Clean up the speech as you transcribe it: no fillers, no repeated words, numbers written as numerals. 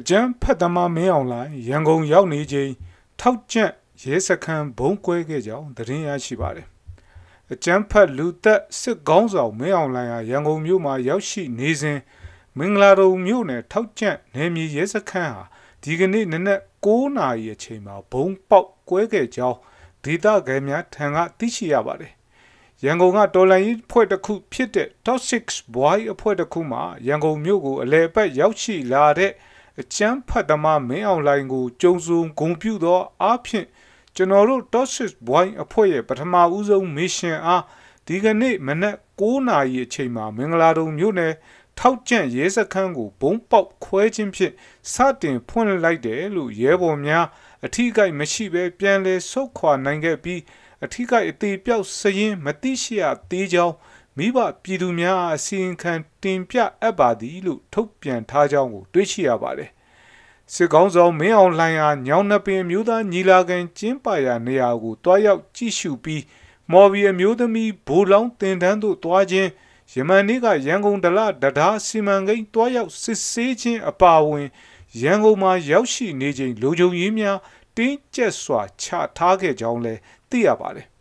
ကြမ်းဖက်သမားမင်းအောင်လှိုင်ရန်ကုန်ရောက်နေချိန်ထောက်ကျန့်ရဲစခန်းဘုံကွဲခဲ့ကြောင်းသတင်းရရှိပါတယ်။အကြမ်းဖက်လူသက်စစ်ကောင်းဆောင်မင်းအောင်လှိုင်ဟာရန်ကုန်မြို့မှာရောက်ရှိနေစဉ်မင်္ဂလာတုံမြို့နယ်ထောက်ကျန့်နယ်မြေရဲစခန်းဟာဒီကနေ့နနက်9 နာရီအချိန်မှာဘုံပေါက်ကွဲခဲ့ကြောင်းဒေသခံများထံကသိရှိရပါတယ်။ရန်ကုန်ကတော်လိုင်းဖွဲ့တစ်ခုဖြစ်တဲ့ Top 6 Boy အဖွဲ့တစ်ခုမှာရန်ကုန်မြို့ကိုအလဲပတ်ရောက်ရှိလာတဲ့အကျန်းဖတ်သမားမင်းအောင်လှိုင်ကိုကြုံစုံဂုံပြုသောအားဖြင့်ကျွန်တော်တို့ Top 6 Boy အဖွဲ့ရဲ့ပထမဦးဆုံးမစ်ရှင်အားဒီကနေ့မနက်9 နာရီအချိန်မှာမင်္ဂလာတုံမြို့နယ်ထောက်ကျန့်ရဲစခန်းကိုဘုံပေါက်ခွဲခြင်းဖြင့်စတင်ဖွင့်လိုက်တယ်လို့ရဲဘော်များအထီးကိုက်မရှိဘဲပြန်လည်ဆုတ်ခွာနိုင်ခဲ့ပြီးအထီးကိုက်အသေးပြောက်စရင်မတိရှိရသေးကြောင်းမိဘပြည်သူများအစီရင်ခံတင်ပြအပ်ပါသည်လို့ထုတ်ပြန်ထားကြောင်းကိုတွေ့ရှိရပါတယ်။စစ်ကောင်းဆောင်မင်းအောင်လှိုင်ဟာညောင်နှပင်မျိုးသားညီလာခံကျင်းပရာနေရာကိုတွားရောက်ကြည့်ရှုပြီးမော်ဘီအမျိုးသမီးဘိုးလောင်းတင်တန်းတို့တွားခြင်းယမန်နေ့ကရန်ကုန်ဒလဒဒါစီမံကိန်းတွားရောက်စစ်ဆေးခြင်းအပါအဝင်ရန်ကုန်မှာရောက်ရှိနေချိန်လူကြုံရေးများတင်းကျပ်စွာချထားခဲ့ကြောင်းလည်းသိရပါတယ်